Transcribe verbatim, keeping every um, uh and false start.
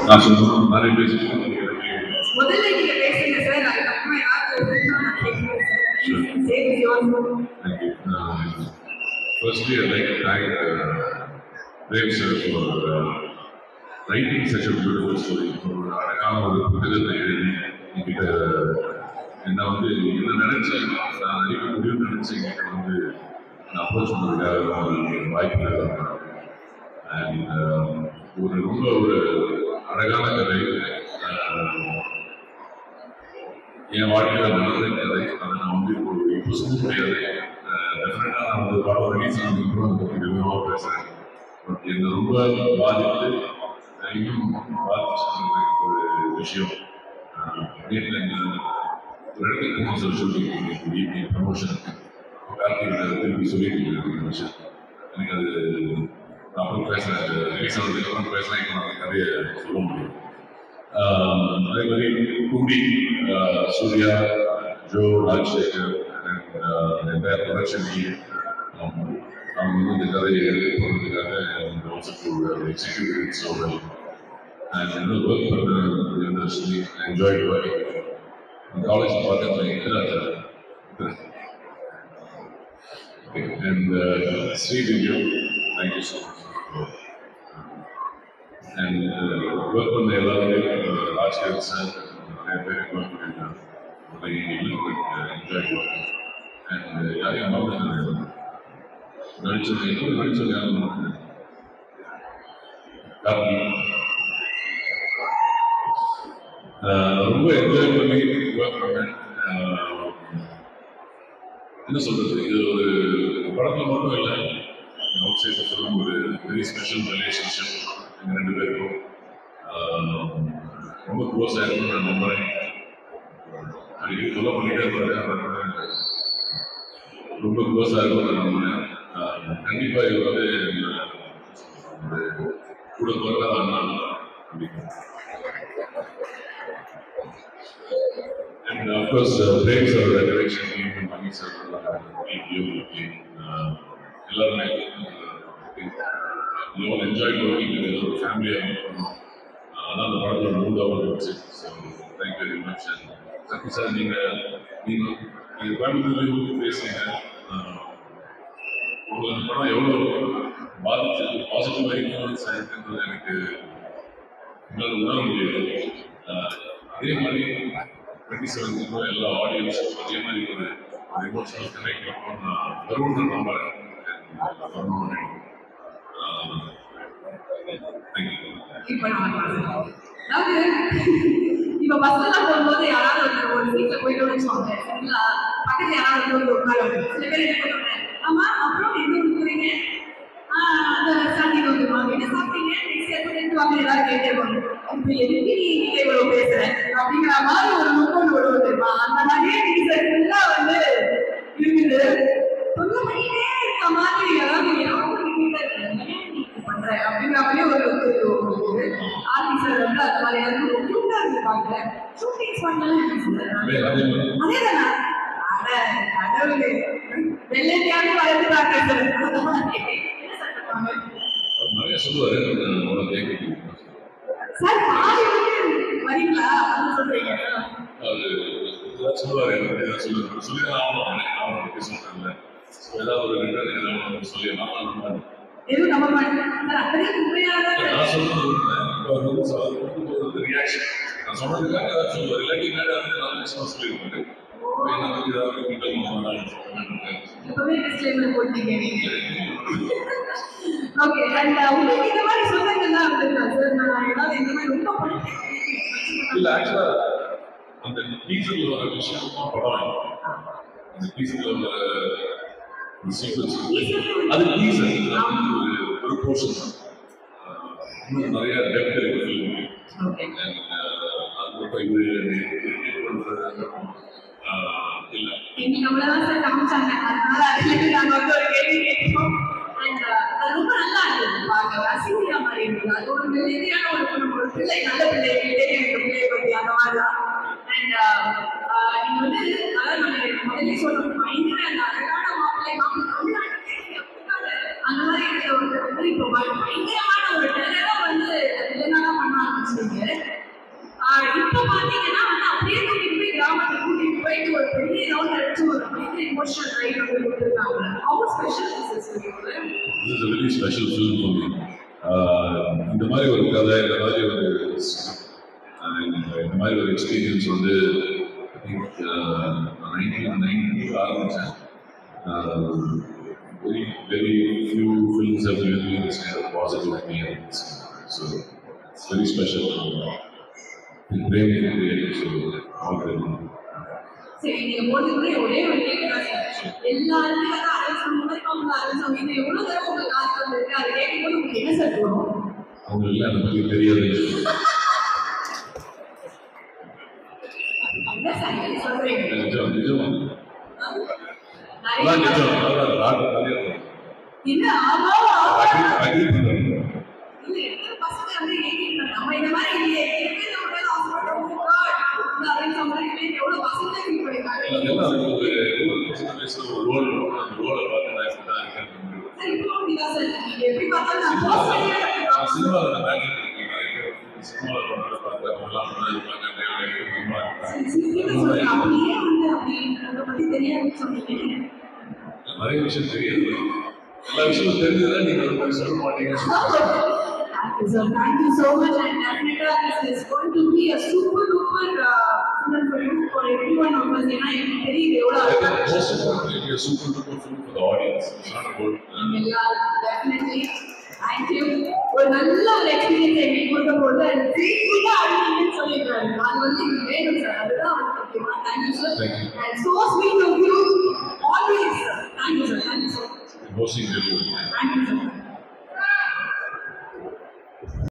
நான் சொல்றேன் நிறைய பேசிட்டு முதல்ல நீங்க பேசுங்க சார், அதுக்கப்புறமா யாருக்கு நான் கேட்கிறேன் சார். சரி யோன். Thank you. Uh, firstly, I'd like to thank uh, Prem sir for uh, writing such a beautiful story. ஒரு அழகான ஒரு புத்தகத்தை எழுதி என்கிட்ட என்ன வந்து என்ன நினைச்சேன் நான் அடிக்க முடியும்னு நினைச்சேன் என்கிட்ட வந்து நான் அப்ரோச் பண்ணுறதுக்காக ஒரு வாய்ப்பு அண்ட் ஒரு ரொம்ப ஒரு அழகான கதை என் வாழ்க்கையில் நடந்த கதை அதை நான் வந்து இப்போ சொல்ல முடியாது. டெஃபினட்டாக நான் வந்து படம் ரிலீஸ் ஆனதுக்கப்புறம் அதை பற்றி விவரமாக பேசுகிறேன். பட் என்னை ரொம்ப பாதித்து இன்னும் பாதிச்சு ஒரு விஷயம் வீட்டில் எங்கள் ஒரு இடத்துக்கு போன சார் ஷூட்டிங் ஈவினிங் ப்ரமோஷனுக்கு கார்த்திகை திருப்பி சொல்லிட்டு இருக்க விஷயம் எனக்கு அது அப்புறம் பேசுகிறேன். ரிலீஸ் ஆனதுக்கு அப்புறம் பேசுகிறேன். இப்போ நான் கதையை சொல்ல முடியும். அதே மாதிரி கும்பி Suriya Jo Rajasekar and entire production team அவங்க வந்து இந்த கதையை எடுத்து போகிறதுக்காக எக்ஸிக்யூட்டிவ் ஸோ வெல் அண்ட் இன்னும் ஒர்க் பண்ண இண்டஸ்ட்ரி என்ஜாய் ஒர்க் காலேஜ் பார்த்தேன். And Sridivya thank you so much. And work பண்ண எல்லாருமே ராஜ்கர் சார் நிறைய பேர் ஒர்க் பண்ணியிருக்காங்க. என்ஜாய் ஒர்க் அண்ட் யாரையும் மறந்து நடிச்சது எதுவும் நடிச்சது யாரும் மறந்து கார்த்தி ரொம்ப என்ஜாய் பண்ணி ஒர்க் பண்ணேன். என்ன சொல்றது, இது ஒரு படத்தில் மட்டும் இல்லை, அவுட் சைட் ஃபிலிம் ஒரு வெரி ஸ்பெஷல் ரிலேஷன்ஷிப் எங்கள் ரெண்டு பேருக்கும் ரொம்ப க்ளோஸ் ஆகிருக்கும் நான் நம்புறேன். அடிக்கடி சொல்ல பண்ணிட்டே இருப்பாரு, ரொம்ப க்ளோஸாக இருக்கும் நான் நம்புறேன். கண்டிப்பாக இது வந்து கூட பிறக்காத அண்ணா அப்படின்னு. And of course, uh, Prem sir, the direction team, and Mani sir, எல்லாருமே we all enjoyed working together, ஒரு ஃபேமிலியாக அதான் அந்த படத்தோட மூடாக இருந்துச்சு. So thank you very much. And Sakthi sir, நீங்கள் நீங்கள் நீங்கள் கோயம்புத்தூர்லேயும் பேசுங்க, உங்களுக்கு அந்த படம் எவ்வளோ பாதிச்சது பாசிட்டிவாக இன்ஃப்ளூயன்ஸ் ஆகிருக்குன்றது எனக்கு என்னால் உணர முடியாது. அதே மாதிரி டுவெண்ட்டி செவன்த்துக்கும் எல்லா ஆடியன்ஸும் அதே மாதிரி ஒரு எமோஷனல் கனெக்ட் இருக்கும் நான் வருவோம்னு நம்புறேன். இப்ப பஸ்ல போகும்போது யாராவது ஒரு சீட்ல போயிட்டு வச்சுவாங்க, பக்கத்துல யாராவது வந்து உட்காருவாங்க. சில பேர் என்ன பண்ணுவாங்க, ஆமா அப்புறம் என்ன கொடுக்குறீங்க, அந்த ஸ்டாண்டிங் வந்துருவாங்க, என்ன சாப்பிட்டீங்க, நெக்ஸ்ட் எப்போ எடுத்து வாங்க ஏதாவது கேட்டுருவாங்க. இப்ப எதுக்கு நீ நீங்க இவ்வளவு பேசுற அப்படிங்கிற மாதிரி ஒரு முகம் விடுவது தெரியுமா, அந்த மாதிரியே ரீசன்டா வந்து இருக்குது. சொல்ல பண்ணிட்டே இருக்க மாதிரி அதாவது யாரும் பண்ற அப்படிங்கிற மாதிரி ஒரு ஆர்டிஸ்டர் வந்து அது மாதிரி யாரும் கியூட்டா இருப்பாங்க. ஷூட்டிங்ஸ் பண்ணலாம் அதேதானா கடவுளே வெள்ளையாவே வளர்த்துட்டாங்க சார். பாதி வரீங்களா சொல்றீங்க சொல்லுவாரு சொல்லி சொல்றாங்க ஏதாவது ஒரு ரெண்டு சொல்லி எதுவும் நம்ப மாட்டேன். நான் சொல்றது ரியாக்ஷன் நான் சொன்னதுக்காக ஏதாவது சொல்லுவார், இல்லாட்டி நல்ல விஷயமா சொல்லியிருப்பாரு. இல்ல ஆக்சுவலா அந்த டீசர்ல வர விஷயம் படம், அந்த டீசர்ல வர சீக்வன்ஸ் அது டீசர் ஒரு போர்ஷன் தான். இன்னும் நிறைய டெப்த் இருக்கு ஃபிலிம். அது மட்டும் இது இல்ல இன்னைக்கு அவ்வளவுதான் சார் காமிச்சாங்க, அதனால அதுல நாங்க வந்து ஒரு கேள்வி கேட்டோம். அண்ட் அது ரொம்ப நல்லா இருந்தது, பார்க்க ரசிக்கிற மாதிரி இருந்தது. அது ஒரு நிலையான ஒரு ஒரு பிள்ளை, நல்ல பிள்ளை பிள்ளையை பற்றி அந்த மாதிரிதான். அண்ட் நீங்க வந்து அதாவது முதலே சொல்லணும், பயங்கர அந்த அழகான மாப்பிள்ளை மாப்பிள்ளை அந்த மாதிரி இருக்கிற ஒருத்தர் வந்து இப்போ பயங்கரமான ஒரு டெரரா வந்து என்னென்னலாம் பண்ண ஆரம்பிச்சிருக்கீங்க. Special film for me. இந்த மாதிரி ஒரு கதை, இந்த மாதிரி ஒரு இந்த மாதிரி ஒரு எக்ஸ்பீரியன்ஸ் வந்து நைன்டீன் நைன்டி ஆரம்பித்தேன். Very very few films have given me this kind of positive experience. So it's very special. Prem so all very. சரி, நீங்க போடுறதுக்குள்ளே ஒரே ஒரு கேள்வி தான் சார். எல்லாருமே வந்து அரவிந்த் சாமி மாதிரி அவங்க அரவிந்த் சாமி இது எவ்வளவு தடவை உங்க காசு வந்திருக்கு, அதை கேட்கும்போது உங்களுக்கு என்ன சார் தோணும்? அவங்க இல்லை அதை பற்றி தெரியாது. என்ன சார் நீங்க சொல்றீங்க? நிஜம் நிஜம் நிறைய நிஜம் அதான் ராட்டு தெரியாது. என்ன ஆமா அக்ரி அக்ரி பண்ணுறாங்க. இல்ல எத்தனை பசங்க வந்து ஏகிட்டு நம்ம இந்த மாதிரி இல்லையே எப்படி நம்ம மேல ஆசைப்பட்டோம் இந்த அரவிந்த் சாமி எவ்வளவு பசங்க ஃபீல் பண்ணிருக்காங்க. அதெல்லாம் அது ஒரு சின்ன வயசுல ஒரு ரோல் இருக்கும். அந்த ரோலை பார்த்து நான் எப்படி தான் இருக்கேன். சார் இப்போ அப்படிதான் சார் நீங்க எப்படி பார்த்தாலும் நான் போஸ்ட் பண்ணிடுறேன். சினிமாவில் நான் பேங்க் இருக்கேன். நிறைய பேர் சினிமாவில் பண்ணுறத பார்த்து அவங்களாம் இருப்பாங்க. அப்படியே வந்து அப்படின்றத பத்தி தெரியாதுன்னு சொன்னீங்க. நிறைய விஷயம் தெரியாது. எல்லா விஷயமும் தெரிஞ்சுதான் நீங்க ஒரு மாதிரி சொல்ல மாட்டீங்க. Thank you, sir. Thank you so much. And definitely, this is going to be a super duper uh, film for you, for everyone of us. ஏன்னா எனக்கு தெரியுது எவ்வளவு Most importantly, a super duper film for the audience. It's not about. Yeah, definitely. Thank you. ஒரு நல்ல ஒரு experience எங்களுக்கு கொடுக்க போது சீக்கிரமா அப்படின்னு சொல்லிடுறாரு. அது வந்து எனக்கு வேணும் சார். அதுதான் வந்து முக்கியமா. Thank you, sir. Thank you. And so sweet of you. Always, sir. Thank you, sir. Thank you so much. Mostly, Thank you, sir.